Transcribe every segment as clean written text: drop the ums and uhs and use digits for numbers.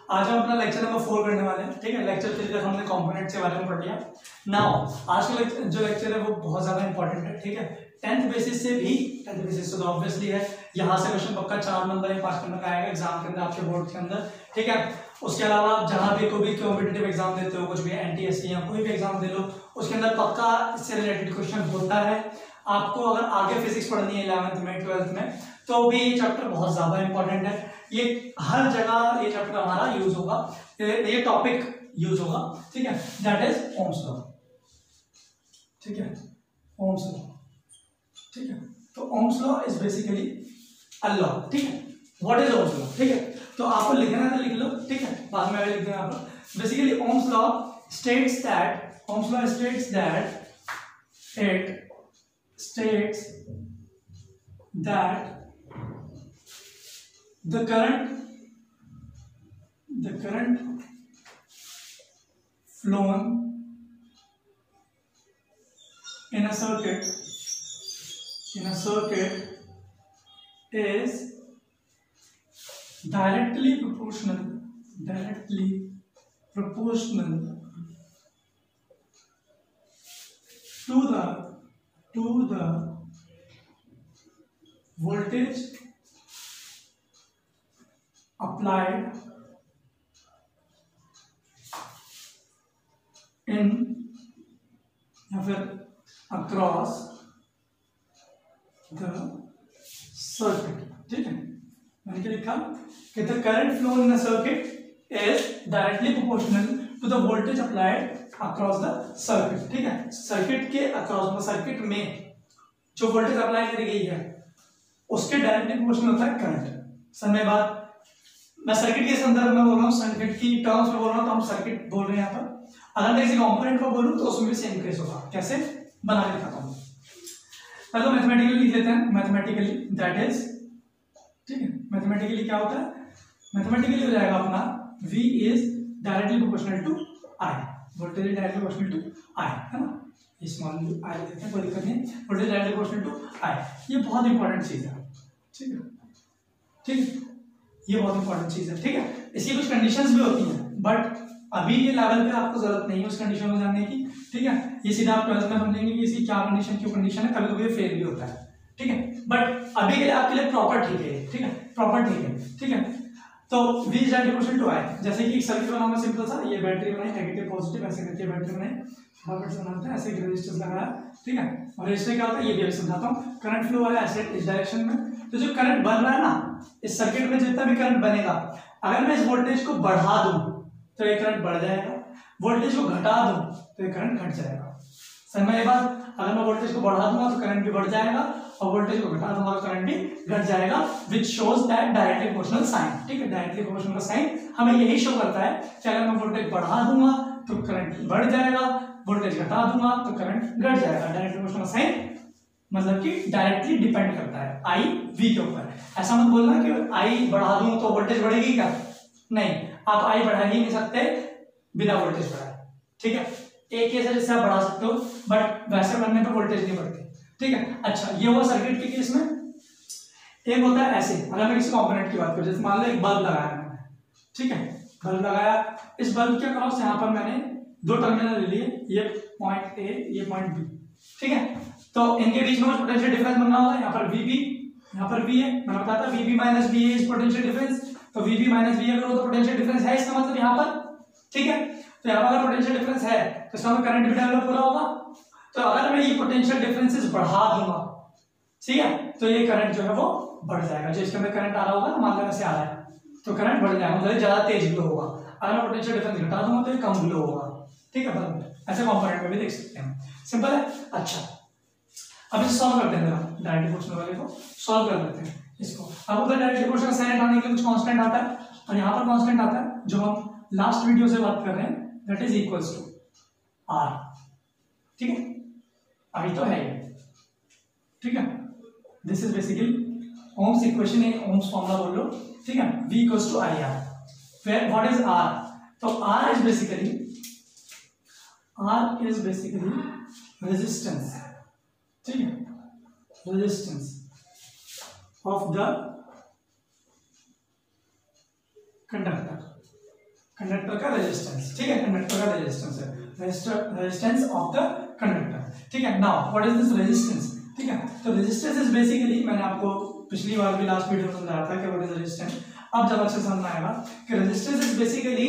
आज हम अपना लेक्चर नंबर 4 करने वाले हैं। ठीक है, लेक्चर 3 तक हमने कंपोनेंट के बारे में पढ़ लिया। नाउ आज का जो लेक्चर है वो बहुत ज्यादा इंपॉर्टेंट है। ठीक है, 10th बेसिस से भी, 10th बेसिस से तो ऑब्वियसली है, यहाँ से क्वेश्चन पक्का 4 नंबर या 5 नंबर का आएगा एग्जाम के अंदर, आपके बोर्ड के अंदर। ठीक है, उसके अलावा आप जहाँ भी कोई भी कॉम्पिटिटिव एग्जाम देते हो, कुछ भी NTSC या कोई भी एग्जाम दे लो, उसके अंदर पक्का इससे रिलेटेड क्वेश्चन होता है। आपको अगर आगे फिजिक्स पढ़नी है 11th में 12th में, तो भी ये चैप्टर बहुत ज्यादा इंपॉर्टेंट है। ये हर जगह ये चैप्टर हमारा यूज होगा, ये टॉपिक यूज होगा। ठीक है, दैट इज ओम्स लॉ। ठीक है, ओम्स लॉ। ठीक है, तो Ohm's law is basically a law. ठीक है, व्हाट इज ओम्स लॉ? ठीक है, तो आपको लिखना है तो लिख लो। ठीक है, बाद में लिख देना आप। Basically Ohm's law states that, Ohm's law states that it states that the current flown in a circuit is directly proportional to the voltage applied in या फिर across the circuit। ठीक है, मैंने क्या लिखा कि the current flow in a circuit is directly proportional to the voltage applied across the circuit। ठीक है, सर्किट के अक्रॉस, सर्किट में जो वोल्टेज अप्लाई करी गई है उसके डायरेक्टली प्रोपोर्शनल होता है करंट। समय बाद मैं सर्किट के संदर्भ में बोल रहा हूँ, सर्किट की टर्म्स में बोल रहा हूँ, तो हम सर्किट बोल रहे हैं यहाँ पर। अगर मैं किसी कंपोनेंट को बोलूँ तो उसमें भी सेम केस होगा। कैसे बना के दिखाता हूँ, पहले मैथमेटिकली लिख लेते हैं। मैथमेटिकली दैट इज, ठीक है, मैथमेटिकली क्या होता है? मैथमेटिकली हो जाएगा अपना V is directly proportional to I, voltage directly proportional to I, है ना, स्मॉल I लेते हैं, कोई दिक्कत नहीं। Voltage directly proportional to I, ये बहुत इंपॉर्टेंट चीज है। ठीक है, ठीक है, ये बहुत इंपॉर्टेंट चीज है। ठीक है, इसकी कुछ कंडीशंस भी होती हैं, बट अभी के लेवल पे आपको जरूरत नहीं है उस कंडीशन को जानने की। ठीक है, ये सीधा आप 12th में समझेंगे कि इसकी क्या कंडीशन, क्यों कंडीशन है, कभी कभी फेल भी होता है। ठीक है, बट अभी के लिए आपके लिए प्रॉपर ठीक है। ठीक है, प्रॉपर ठीक है। ठीक है, तो V is directly proportional to I। जैसे कि एक सर्किट बनाऊंगा सिंपल सा, ये बैटरी बनाई, नेगेटिव पॉजिटिव ऐसे करके बैटरी बनाई, वापस बनाते हैं, ऐसे रेजिस्टेंस लगाया। ठीक है, और इससे क्या होता है ये भी अभी समझाता हूँ। करंट फ्लो है ऐसे इस डायरेक्शन में, तो जो करंट बन रहा है ना इस सर्किट में, जितना भी करंट बनेगा, अगर मैं इस वोल्टेज को बढ़ा दूं तो ये करंट बढ़ जाएगा, वोल्टेज को घटा दूं तो ये करंट घट जाएगा। समय बाद अगर मैं वोल्टेज को बढ़ा दूंगा तो करंट भी बढ़ जाएगा, और वोल्टेज को घटा दूंगा तो करंट भी घट जाएगा, which shows that directly proportional sign. ठीक है, डायरेक्टली प्रोपोर्शनल का साइन हमें यही शो करता है कि अगर मैं वोल्टेज बढ़ा दूंगा तो करंट बढ़ जाएगा, वोल्टेज घटा दूंगा तो करंट घट जाएगा। डायरेक्टली प्रोपोर्शनल साइन मतलब कि डायरेक्टली डिपेंड करता है I V के ऊपर। ऐसा मत बोलना कि I बढ़ा दूं तो वोल्टेज बढ़ेगी क्या, नहीं, आप I बढ़ा ही नहीं सकते बिना वोल्टेज बढ़ाए। ठीक है, एक केस है जिससे आप बढ़ा सकते हो, बट वैसे बनने पे वोल्टेज नहीं बढ़ती। ठीक है, अच्छा, ये हुआ सर्किट के केस में। एक होता है ऐसे, अगर मैं किसी कंपोनेंट की बात करूं, जैसे मान लो एक बल्ब लगाया मैंने। ठीक है, बल्ब लगाया, इस बल्ब के अक्रॉस यहाँ पर मैंने दो टर्मिनल ले लिए, ये पॉइंट A, ये पॉइंट B। ठीक है, तो इनके बीच में पोटेंशियल डिफरेंस बनना होगा। यहाँ पर VB, यहाँ पर V है, मैंने बताया था VB minus VA is potential difference, तो VB माइनस VA करो तो पोटेंशियल डिफरेंस है, इसका मतलब यहाँ पर। ठीक है, तो यहाँ पर अगर पोटेंशियल डिफरेंस है तो इसका मतलब करंट भी डेवलप हो रहा होगा। तो अगर मैं ये पोटेंशियल डिफरेंसेस बढ़ा दूंगा, ठीक है, तो ये करंट जो है वो बढ़ जाएगा। जो इसके अंदर करंट आ रहा होगा, मान लो ऐसे आ रहा है, तो करंट बढ़ जाएगा, मतलब ज्यादा तेज ग्लो होगा। अगर मैं पोटेंशियल डिफरेंस घटा दूंगा तो ये कम ग्लो होगा। ठीक है, बराबर, ऐसे कंपोनेंट में भी देख सकते हैं, सिंपल है। अच्छा, अब इसे सॉल्व करते हैं, डायरेक्टली प्रोपोर्शनल वाले को सॉल्व कर लेते हैं इसको। अब ऊपर डायरेक्टली प्रोपोर्शनल साइन हटाने के लिए कुछ कांस्टेंट आता है, और यहाँ पर कांस्टेंट आता है जो हम लास्ट वीडियो से बात कर रहे हैं, that is equals to R। ठीक है, अभी तो है ये। ठीक है, this is basically Ohm's equation, Ohm's formula बोल लो। ठीक है, V equals to IR, where what is R? तो R इज बेसिकली रेजिस्टेंस। ठीक है, resistance of the conductor. Conductor का रेजिस्टेंस, ठीक है, कंडक्टर का रेजिस्टेंस है, रेजिस्टेंस ऑफ द कंडक्टर, ठीक है। Now what is this resistance, ठीक है। तो रेजिस्टेंस इज बेसिकली, मैंने आपको पिछली बार भी लास्ट वीडियो में समझाया था कि व्हाट इज रेजिस्टेंस, अब ज्यादा अच्छे समझ में आएगा कि resistance is basically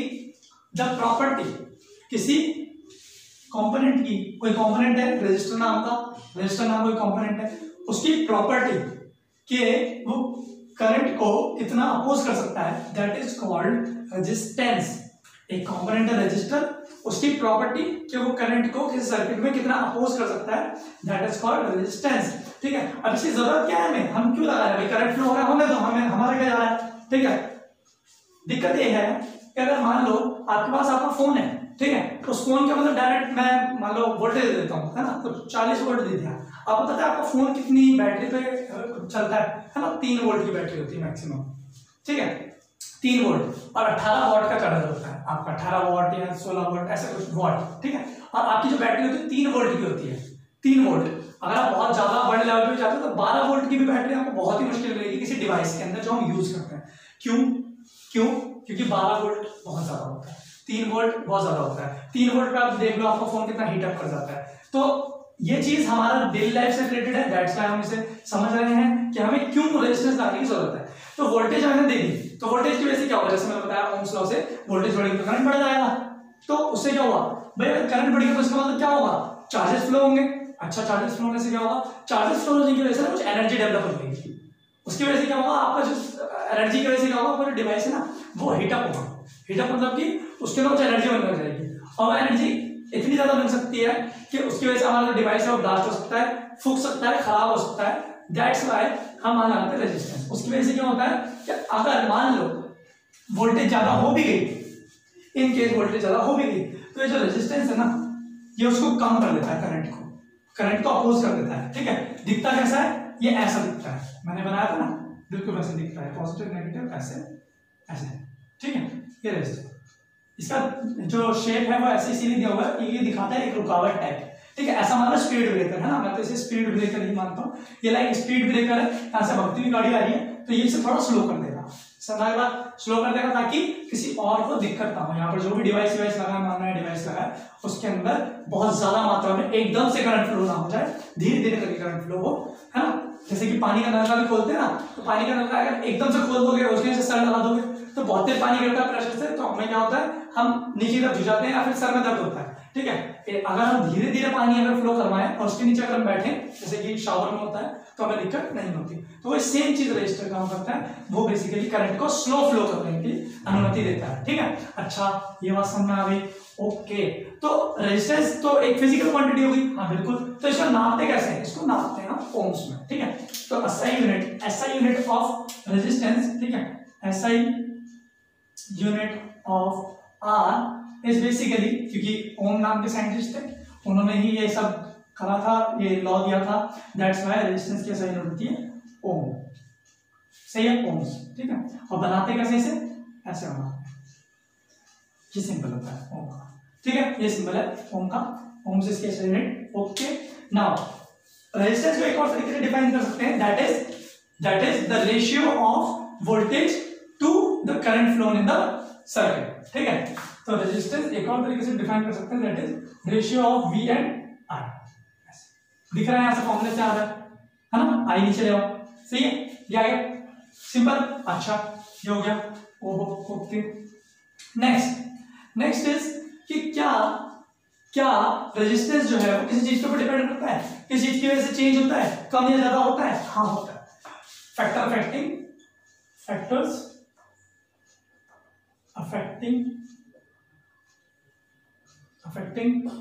the property, किसी कंपोनेंट की, कोई कंपोनेंट है रेजिस्टर नाम का, रेजिस्टर नाम कोई कंपोनेंट है, उसकी प्रॉपर्टी के वो करंट को कितना अपोज कर सकता है, दैट इज कॉल्ड रेजिस्टेंस। एक कंपोनेंट है रेजिस्टर, उसकी प्रॉपर्टी कि वो करंट को किसी सर्किट में कितना अपोज कर सकता है, दैट इज कॉल्ड रेजिस्टेंस, ठीक है। अब इसकी जरूरत क्या है हमें, हम क्यों लगा रहे हैं भाई, करंट फ्लो हो रहा है होने दो, हमें हमारा क्या जा रहा है, ठीक है। दिक्कत ये है कि अगर मान लो आपके पास आपका फोन है, ठीक है, तो उस फोन का मतलब डायरेक्ट मैं मान लो वोल्टेज दे देता हूँ, है ना, तो 40 वोल्ट दे दिया, आपको पता है आपका फोन कितनी बैटरी पे चलता है ना, 3 वोल्ट की बैटरी होती है मैक्सिमम, ठीक है, 3 वोल्ट और 18 वॉट का चार्जर होता है आपका, 18 वॉट या 16 वोल्ट ऐसा कुछ वॉट, ठीक है। और आपकी जो बैटरी होती है 3 वोल्ट की होती है, 3 वोल्ट। अगर आप बहुत ज्यादा बड़े लेवल पे जाते हो तो 12 वोल्ट की भी बैटरी आपको बहुत ही मुश्किल मिलेगी किसी डिवाइस के अंदर जो हम यूज करते हैं। क्यों क्यों क्योंकि 12 वोल्ट बहुत ज्यादा होता है, 3 वोल्ट बहुत ज्यादा होता है। 3 वोल्ट पे आप देख लो आपका फोन कितना हीट अप कर जाता है। तो ये चीज हमारा डेली लाइफ से रिलेटेड है, दैट्स व्हाई हम इसे समझ रहे हैं कि हमें क्यों रेजिस्टेंस लगाने की जरूरत है। तो वोल्टेज मैंने दे दी, तो वोल्टेज की वजह से क्या होगा, जैसे मैंने बताया ओम्स लॉ से वोल्टेज बढ़ेगी तो करंट बढ़ जाएगा, तो उससे क्या होगा भाई, करंट बढ़ेगा तो इसका मतलब क्या होगा, चार्जेस फ्लो होंगे। अच्छा, चार्जेस फ्लो होने से क्या होगा, चार्जेस फ्लो होने की वजह से कुछ एनर्जी डेवलप हो जाएगी, उसकी वजह से क्या होगा, आपका जो एनर्जी की वजह से क्या होगा, आपका जो डिवाइस है ना वो हीटअप होगा। हीटअप मतलब कि उसके अंदर कुछ एनर्जी बनने लग जाएगी, और एनर्जी इतनी ज्यादा बन सकती है कि उसकी वजह से हमारा जो डिवाइस है वो ब्लास्ट हो सकता है, फूक सकता है, खराब हो सकता है। दैट्स व्हाई हम वहां लगाते हैं रेजिस्टेंस। उसकी वजह से क्या होता है कि अगर मान लो वोल्टेज ज्यादा हो भी गई, इन केस वोल्टेज ज्यादा हो भी गई, तो ये जो रेजिस्टेंस है ना ये उसको कम कर देता है, करंट को अपोज कर देता है, ठीक है। दिखता कैसा है, ये ऐसा दिखता है, मैंने बनाया था ना, बिल्कुल वैसे दिखता है, पॉजिटिव नेगेटिव ऐसे ऐसे, ठीक है। ये रेजिस्टेंस, इसका जो शेप है वो ऐसे इसीलिए दिया हुआ है कि ये दिखाता है एक रुकावट टाइप, ठीक है। ऐसा मानो स्पीड ब्रेकर है ना, मैं तो इसे स्पीड ब्रेकर ही मानता हूँ। ये लाइक स्पीड ब्रेकर है, यहाँ से भगती हुई गाड़ी आ रही है तो ये इसे थोड़ा स्लो कर देगा, समझा, स्लो कर देगा ताकि किसी और को दिक्कत ना हो। यहाँ पर जो भी डिवाइस लगा है, मान रहा है डिवाइस लगा है, उसके अंदर बहुत ज्यादा मात्रा में एकदम से करंट फ्लो ना हो जाए, धीरे धीरे करके करंट फ्लो हो, है ना। जैसे कि पानी का नल भी खोलते हैं ना, तो पानी का नल अगर एकदम से खोल दोगे, उसके से सर लगा दोगे तो बहुत तेज पानी गिरता है प्रेशर से, तो हमें क्या होता है, हम नीचे तरफ झुक जाते हैं या फिर सर में दर्द होता है, ठीक है। अगर हम धीरे धीरे पानी अगर फ्लो करवाएं और उसके नीचे अगर हम बैठे, जैसे कि शावर में होता है, तो हमें दिक्कत नहीं होती। तो वो सेम चीज रजिस्टर काम करता है, वो बेसिकली करंट को स्लो फ्लो करने की अनुमति देता है, ठीक है। अच्छा, ये बात समझ में आ गई, ओके। तो रेजिस्टेंस तो एक फिजिकल क्वांटिटी होगी, हाँ बिल्कुल। तो इसको नापते कैसे हैं, इसको नापते हैं हम ओम्स में, ठीक है। तो SI यूनिट ऑफ रेजिस्टेंस, ठीक है, SI unit of R is basically, क्योंकि ओम नाम के साइंटिस्ट थे, उन्होंने ही ये सब करा था, ये लॉ दिया था, दैट्स व्हाई रेजिस्टेंस की SI यूनिट होती है ओम, सही है, ओम्स, ठीक है। और बनाते कैसे इसे, ऐसे बनाते हैं, ये सिंपल होता है ओम का, ठीक है, ये सिंपल है ओम का, ओम से इसकी SI unit, okay. Now resistance को एक और तरीके से डिफाइन कर सकते हैं, that is the ratio of voltage to the current flow in the circuit, ठीक है। तो रेजिस्टेंस एक और तरीके से डिफाइन कर सकते हैं, that is ratio of V and I। दिख रहा है, यहां से फॉर्मूले से आ रहा है ना, I नीचे ले आओ, सही है, ये आ गया, सिंपल। अच्छा, ये हो गया, ओहो, ओके। नेक्स्ट इज कि क्या रेजिस्टेंस जो है वो किसी चीज के ऊपर डिपेंड करता है, किसी चीज की वजह से चेंज होता है, कम या ज्यादा होता है, हाँ होता है। फैक्टर्स अफेक्टिंग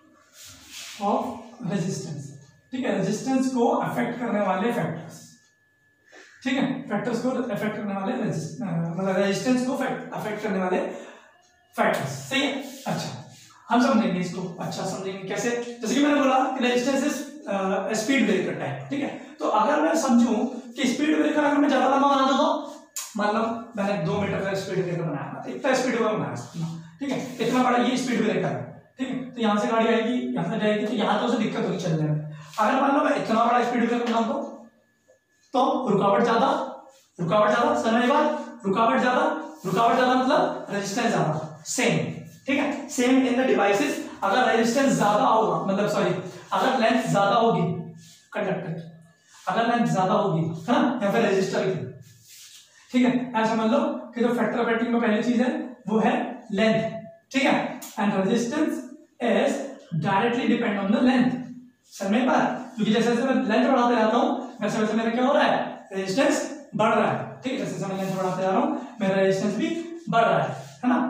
ऑफ रेजिस्टेंस, ठीक है, रेजिस्टेंस को अफेक्ट करने वाले फैक्टर्स, ठीक है, फैक्टर्स को अफेक्ट करने वाले, मतलब रेजिस्टेंस को अफेक्ट करने वाले फैक्टर्स, सही है। अच्छा, हम समझेंगे इसको, अच्छा समझेंगे कैसे, जैसे कि मैंने बोला कि resistance is speed breaker type, ठीक है। तो अगर मैं समझूं कि स्पीड ब्रेकर अगर मैं ज्यादा लंबा बना दूं, तो मान लो मैंने 2 मीटर का स्पीड ब्रेकर बनाया, इतना स्पीड ब्रेकर बनाया, ठीक है, इतना बड़ा ये स्पीड ब्रेकर है, ठीक है। तो यहाँ से गाड़ी आएगी, यहाँ से जाएगी, तो यहाँ तो उसे दिक्कत होगी चलने में। अगर मान लो मैं इतना बड़ा स्पीड ब्रेकर बना दूं, तो रुकावट ज्यादा, समझ बात, रुकावट ज्यादा मतलब रेजिस्टेंस ज्यादा, सेम, ठीक है, सेम इन द डिवाइसेस। अगर रेजिस्टेंस ज्यादा होगा, मतलब सॉरी, अगर लेंथ ज्यादा होगी कंडक्टर की, अगर लेंथ ज्यादा होगी है ना, या फिर रेजिस्टर की, ठीक है, ऐसा समझ लो कि जो फैक्टर ऑफ एडिटिंग में पहली चीज है वो है लेंथ, ठीक है, and resistance is directly depend on the length. समझ में बात? क्योंकि जैसे जैसे मैं लेंथ बढ़ाते जाता हूँ वैसे वैसे मेरा क्या हो रहा है, रेजिस्टेंस बढ़ रहा है, ठीक है, जैसे जैसे मैं लेंथ बढ़ाते जा रहा हूँ मेरा रेजिस्टेंस भी बढ़ रहा है ना।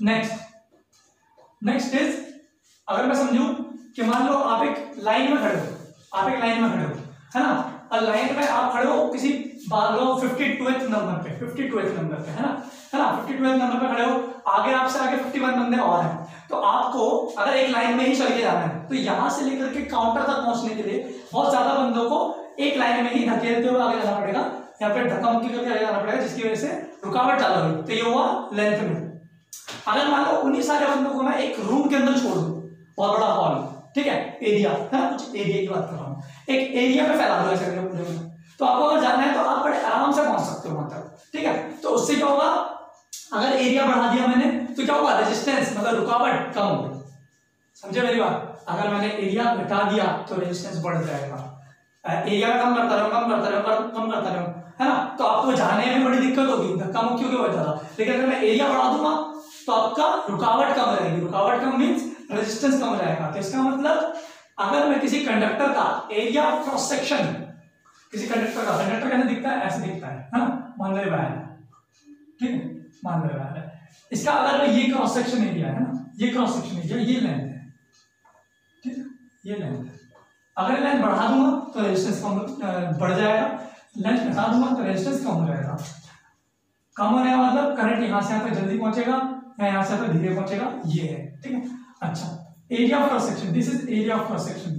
नेक्स्ट इज, अगर मैं समझूं कि मान लो आप एक लाइन में खड़े हो, आप एक लाइन में खड़े हो, है ना, और लाइन में आप खड़े हो किसी मान लो 52वें नंबर पे, 52वें नंबर पे, है ना, 52वें नंबर पे खड़े हो, आगे आपसे आगे 51 बंदे और हैं, तो आपको अगर एक लाइन में ही चल के जाना है तो यहां से लेकर के काउंटर तक पहुंचने के लिए बहुत ज्यादा बंदों को एक लाइन में ही धकेलते हुए आगे जाना पड़ेगा, या फिर धक्का मुक्की करके आगे जाना पड़ेगा, जिसकी वजह से रुकावट ज्यादा हुई, तो ये हुआ लेंथ में। अगर मान लो उन्हीं सारे बंदों को मैं एक रूम के अंदर छोड़ दूं, बहुत बड़ा हॉल, ठीक है, एरिया है ना, कुछ एरिया की बात कर रहा हूँ, एक एरिया में फैला दो ऐसे करके पूरे में, तो आपको अगर जाना है तो आप बड़े आराम से पहुंच सकते हो वहां तक, ठीक है। तो उससे क्या होगा, अगर एरिया बढ़ा दिया मैंने तो क्या होगा, रेजिस्टेंस मतलब रुकावट कम होगी। समझे मेरी बात? अगर मैंने एरिया घटा दिया तो रेजिस्टेंस बढ़ जाएगा, एरिया कम करता रहो, कम करता रहो, कम करता रहो, है ना, तो आपको जाने में बड़ी दिक्कत होगी, धक्का मुक्की होगी बहुत ज्यादा। लेकिन अगर मैं एरिया बढ़ा दूंगा तो आपका रुकावट कम रहेगी, रुकावट कम मीन्स रेजिस्टेंस कम रहेगा। तो इसका मतलब अगर मैं किसी कंडक्टर का एरिया क्रॉस सेक्शन, किसी कंडक्टर का, कंडक्टर कैसे दिखता है, ऐसे दिखता है ना, मान लो वायर, ठीक है, मान लो वायर है, इसका अगर ये क्रॉस सेक्शन एरिया है ना, ये क्रॉस सेक्शन एरिया, ये लेंथ है, ठीक है, ये लेंथ है। अगर लेंथ बढ़ा दूंगा तो रेजिस्टेंस कम बढ़ जाएगा, लेंथ घटा दूंगा तो रेजिस्टेंस कम हो जाएगा। कम होने का मतलब करंट यहां से यहां तक जल्दी पहुंचेगा या यहां से तक धीरे पहुंचेगा, ये है, ठीक है। अच्छा, area of cross section, this is area of cross section,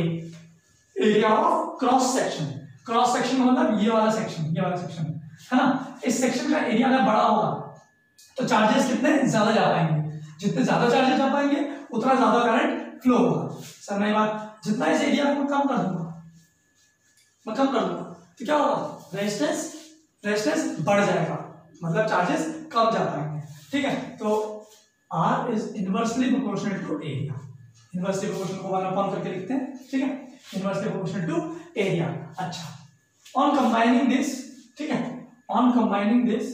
area of cross section, cross section मतलब ये वाला सेक्शन, ये वाला सेक्शन, है ना। इस सेक्शन का एरिया अगर बड़ा होगा तो चार्जेस कितने ज्यादा जा पाएंगे, जितने ज्यादा चार्जेस जा पाएंगे उतना ज्यादा करंट फ्लो होगा। समझ बात? जितना इस एरिया को कम कर दूंगा, मैं कम कर दूंगा तो क्या होगा, रेजिस्टेंस बढ़ जाएगा, मतलब चार्जेस कम जा पाएंगे, ठीक है। तो R is inversely proportional to area, inversely proportional को 1/, करके लिखते हैं, ठीक है, इनवर्सली प्रोपोर्शनल टू एरिया। अच्छा, ऑन कंबाइनिंग दिस, ठीक है, on combining this,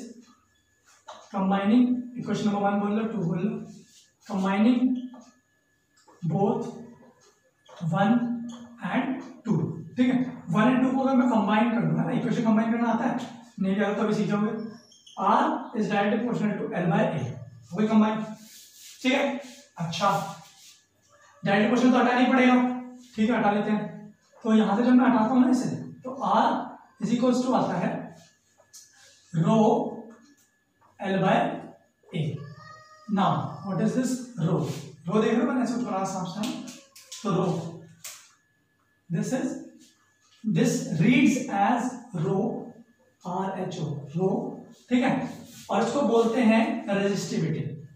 combining equation number 1 बोल लो, 2 बोल लो, कंबाइनिंग बोथ 1 and 2, ठीक है, 1 and 2 को अगर मैं कंबाइन कर दूंगा ना, इक्वेशन कंबाइन करना आता है, नहीं भी आता तो अभी सीखोगे। R is directly proportional to L/A, वही कंबाइन, ठीक है। अच्छा, डायरेक्ट प्रोपोर्शनल तो हटाना ही पड़ेगा, ठीक है, हटा लेते हैं। तो यहां से जब मैं हटाता हूं ना इसे, तो R इज इक्वल्स टू आता है rho L/A। Now what is this rho, rho देख रहे हो मैंने ऐसे थोड़ा सा, तो rho, this reads as rho, RHO, rho, ठीक है, और इसको बोलते हैं रेजिस्टिविटी,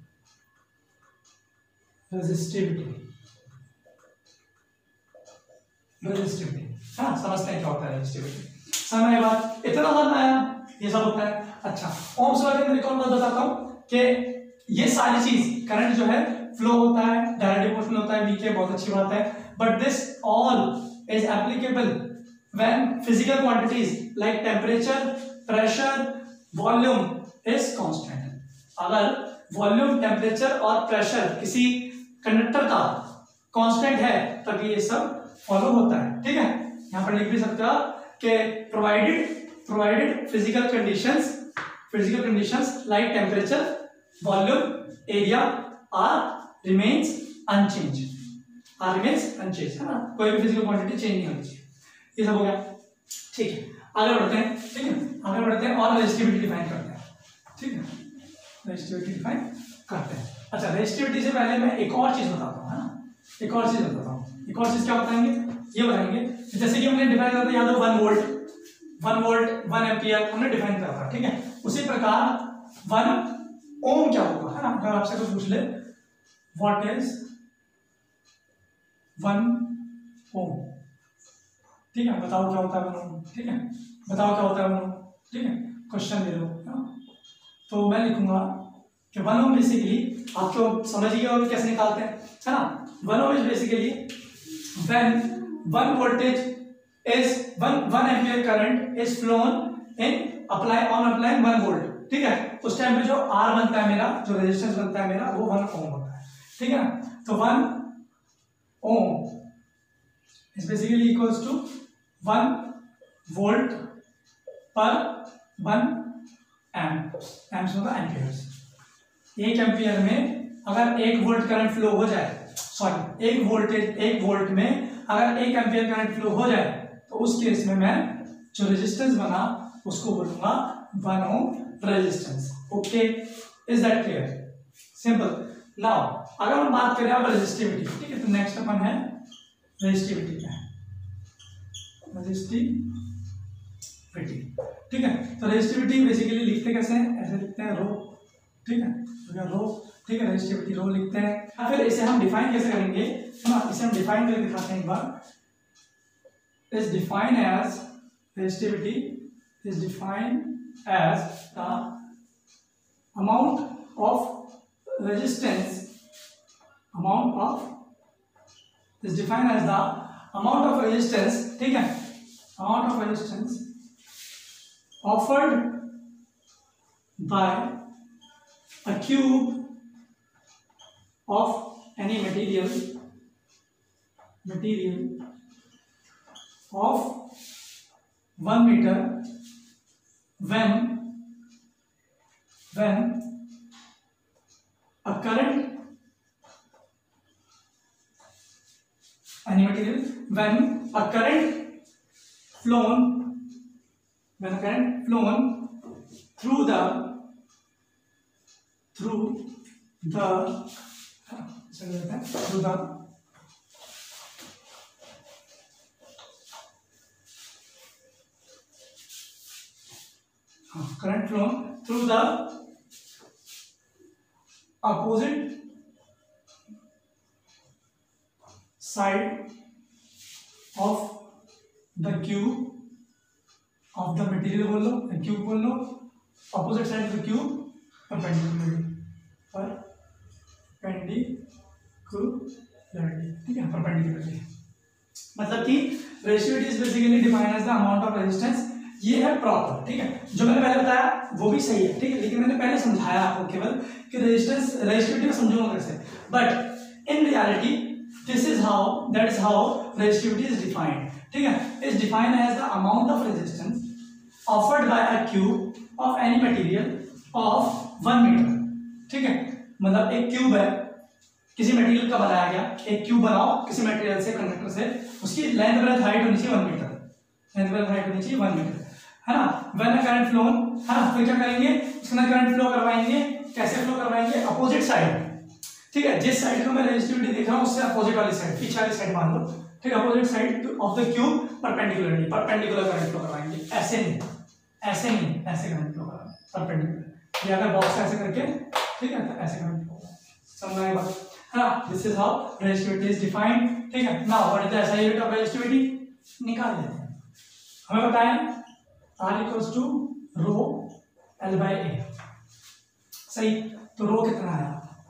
हाँ, समझते हैं क्या होता है रेजिस्टिविटी। समझ में बात? इतना समझ आया, ये सब होता है। अच्छा, ओम्स लॉ के अंदर एक और बात बताता हूं कि ये सारी चीज, करंट जो है फ्लो होता है, डायरेक्ट प्रोपोर्शनल होता है, वीक है, बहुत अच्छी बात है, but this all is applicable when physical quantities like temperature, pressure, volume is constant। अगर वॉल्यूम, टेम्परेचर और प्रेशर किसी कंडक्टर का कांस्टेंट है तभी ये सब फॉलो होता है, ठीक है। यहां पर लिख भी सकते हो आप कि provided physical conditions like temperature, volume, area are remains unchange, है ना, कोई भी फिजिकल क्वांटिटी चेंज नहीं होनी चाहिए। ये सब हो गया, ठीक है, आगे बढ़ते हैं, ठीक है, आगे बढ़ते हैं और रेजिस्टिविटी डिफाइन करते हैं, ठीक है, रेजिस्टिविटी डिफाइन करते हैं। अच्छा, रेजिस्टिविटी से पहले मैं एक और चीज बताता हूँ, है ना, एक और चीज क्या बताएंगे, ये बताएंगे जैसे कि हमने डिफाइन किया था, याद हो 1 वोल्ट 1 एम्पियर हमने डिफाइन किया था, ठीक है। उसी प्रकार 1 ओम क्या होगा, है ना, अगर आपसे कुछ पूछ ले व्हाट इज 1 ओम, ठीक है, बताओ क्या होता है 1 ओम, ठीक है, बताओ क्या होता है 1 ओम, ठीक है, क्वेश्चन ले लो, तो मैं लिखूंगा कि 1 ओम बेसिकली आपको समझिए और कैसे निकालते हैं, है ना। 1 ohm is basically when 1 voltage is 1 ampere current is flown in applying 1 volt, ठीक है। उस टाइम पे जो R बनता है मेरा, जो रेजिस्टेंस बनता है मेरा, वो 1 ओम होता है, ठीक है ना। तो 1 ohm is basically equals to 1 volt पर 1 एम्प्स मतलब एम्पियर्स। 1 एम्पियर में अगर 1 वोल्ट करंट फ्लो हो जाए, सॉरी 1 वोल्ट में अगर 1 एम्पियर करंट फ्लो हो जाए, तो उस केस में मैं जो रेजिस्टेंस बना उसको बोलूंगा 1 ohm resistance. Okay, is that clear? Simple. Now अगर हम बात करें अब रेजिस्टिविटी, ठीक है, तो नेक्स्ट अपन है रेजिस्टिविटी। क्या है रेजिस्टिविटी? ठीक है, तो रेजिस्टिविटी बेसिकली लिखते कैसे हैं, ऐसे लिखते हैं रो, ठीक है, तो रो, ठीक है, रेजिस्टिविटी रो लिखते हैं। या फिर इसे हम डिफाइन कैसे करेंगे, है ना, इसे हम डिफाइन करके दिखाते हैं एक बार। Is define as resistivity is defined as the amount of resistance is defined as the amount of resistance, ठीक है, amount of resistance offered by a cube of any material of 1 meter when a current flown through the current flow through the opposite side of the cube of the material बोल लो, cube बोल लो, opposite side of the cube perpendicularly, ठीक है, perpendicularly। मतलब कि resistivity is basically defined as the amount of resistance. ये है proper, ठीक है, जो मैंने पहले बताया वो भी सही है, ठीक है, लेकिन मैंने पहले समझाया आपको केवल कि रेजिस्टिविटी को समझूंगा कैसे, but in reality that is how resistivity is defined, ठीक है। Is defined as the amount of resistance offered by a cube of any material of 1 metre, ठीक है। मतलब एक क्यूब है, किसी मटेरियल का बनाया गया, एक क्यूब बनाओ किसी मटेरियल से, कंडक्टर से, उसकी लेंथ ब्रेड्थ हाइट होनी चाहिए 1 मीटर, लेंथ ब्रेड्थ हाइट होनी चाहिए 1 मीटर, है ना। व्हेन अ करंट फ्लो, है ना, फिर क्या करेंगे, उसके अंदर करंट फ्लो करवाएंगे, कैसे फ्लो करवाएंगे, अपोजिट साइड, ठीक है, जिस साइड को मैं रेजिस्टिविटी देख रहा हूं उससे अपोजिट वाली साइड, पीछे वाली साइड मान लो, ठीक है, opposite side of the cube perpendicular current flow करवाएंगे, ऐसे नहीं, ऐसे करंट फ्लो करवाएंगे परपेंडिकुलर, या अगर बॉक्स ऐसे करके, ठीक है, तो ऐसे करंट फ्लो समझ में बात, है ना। This is how resistivity is defined, ठीक है। Now what is the SI unit of resistivity, निकाल लेते हैं। हमें पता है R equals to rho L by A, सही। तो रो कितना आया,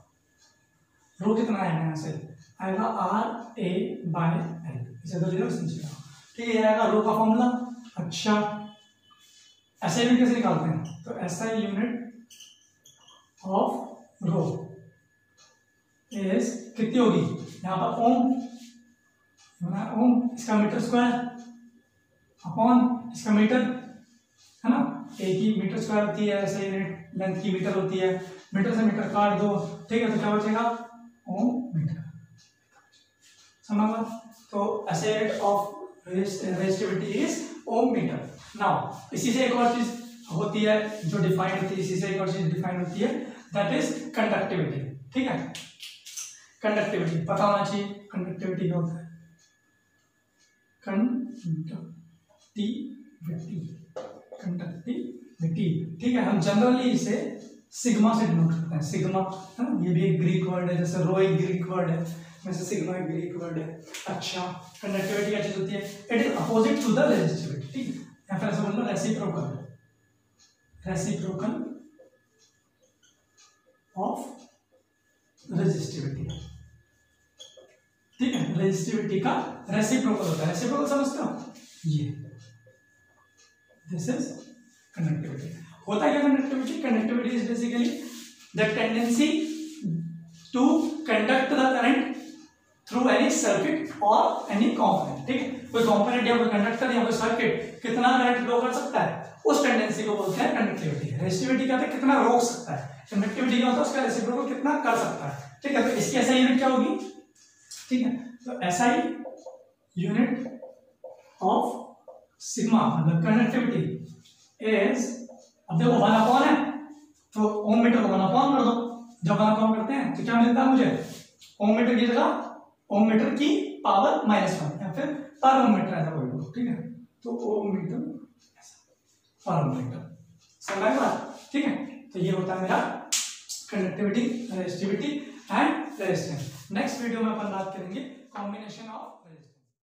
यहाँ से आएगा R A बाय L, इसे तो जीरो समझिएगा, ठीक है, ये आएगा रो का फॉर्मूला। अच्छा, SI यूनिट कैसे निकालते हैं, तो SI unit of rho is कितनी होगी, यहाँ पर ओम, इसका मीटर स्क्वायर अपॉन इसका मीटर, है ना, एक ही मीटर स्क्वायर होती है, ऐसे यूनिट लेंथ की मीटर होती है, मीटर से मीटर काट दो, ठीक है, तो क्या बचेगा, ओम मीटर, समझ। तो ऐसे unit of resistivity is ohm metre. Now इसी से एक और चीज होती है जो डिफाइंड होती है, इसी से एक और चीज डिफाइंड होती है, दैट इज कंडक्टिविटी, ठीक है। कंडक्टिविटी पता होना चाहिए, कंडक्टिविटी क्या होता है, कंडक्टिविटी, ठीक है, हम जनरली इसे सिग्मा से डिनोट करते हैं, सिग्मा, है ना, ये भी एक ग्रीक वर्ड है, जैसे रो एक ग्रीक वर्ड है, वैसे सिग्मा एक ग्रीक वर्ड है। अच्छा, कंडक्टिविटी क्या चीज होती है, it is opposite to the resistivity, ठीक है, या फिर ऐसे बोल लो रेसिप्रोकल ऑफ रेजिस्टिविटी। ठीक है, रेजिस्टिविटी का रेसिप्रोकल होता है। रेसिप्रोकल समझते हो, ये दिस इज कंडक्टिविटी। होता है क्या conductivity? Conductivity is basically the tendency to conduct the current through any circuit और एनी कॉम्पोनेंट। ठीक है, कोई कॉम्पोनेंट या कोई कंडक्टर या कोई सर्किट कितना करंट फ्लो कर सकता है, उस टेंडेंसी को बोलते हैं कंडक्टिविटी। रेजिस्टिविटी का कितना रोक सकता है, कंडक्टिविटी का होता है उसका रेसिप्रोकल कितना कर सकता है। ठीक है, तो इसकी SI यूनिट क्या होगी? ठीक है, तो SI यूनिट ऑफ सिग्मा मतलब कंडक्टिविटी इज, अब देखो 1 है तो ओम मीटर को 1 कर दो। जब 1 करते हैं तो क्या मिलता है मुझे? ओम मीटर की जगह ओम मीटर की पावर -1 या फिर पर ओम मीटर ऐसा बोल दो। ठीक है, तो ओम मीटर पर ओम मीटर, समझ में बात? ठीक है, तो ये होता है मेरा conductivity, resistivity and resistance. Next video में अपन बात करेंगे कॉम्बिनेशन ऑफ रेजिस्टेंस।